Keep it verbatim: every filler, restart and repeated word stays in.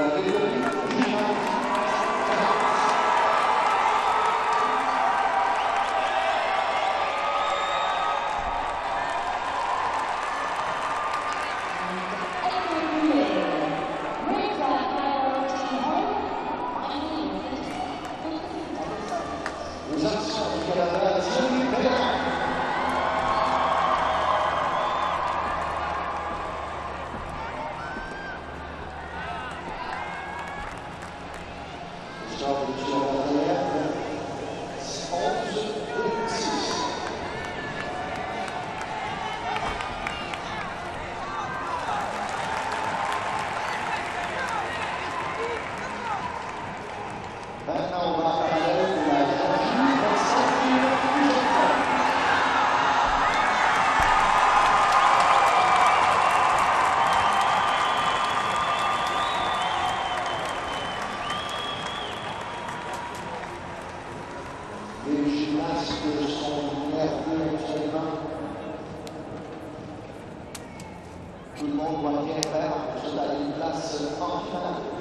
Les gymnastes sont nerveux actuellement. Tout le monde doit bien faire pour se donner une place en finale.